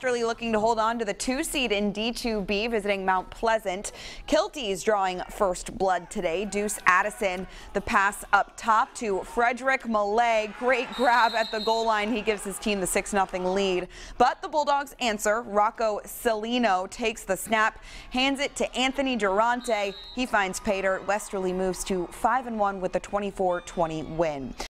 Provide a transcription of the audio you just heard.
Westerly looking to hold on to the 2 seed in D2B, visiting Mount Pleasant. Kilty's drawing first blood today. Deuce Addison, the pass up top to Frederick Millay. Great grab at the goal line. He gives his team the 6-0 lead. But the Bulldogs answer. Rocco Celino takes the snap, hands it to Anthony Durante. He finds Pater. Westerly moves to 5-1 with the 24-20 win.